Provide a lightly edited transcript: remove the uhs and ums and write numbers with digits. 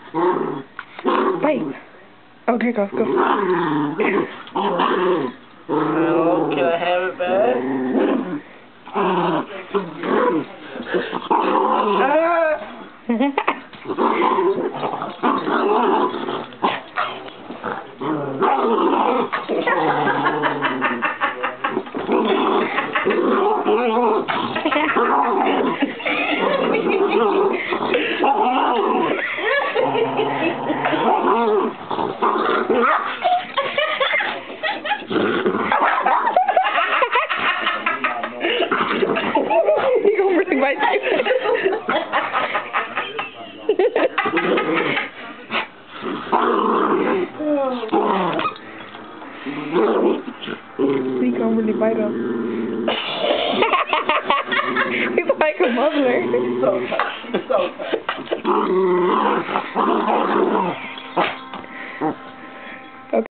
Bite. Oh, there you go. Go. Oh, can I have it back? You gonna really bite that? You gonna really bite him? He's like a muzzler. He's so tight. He's so tight.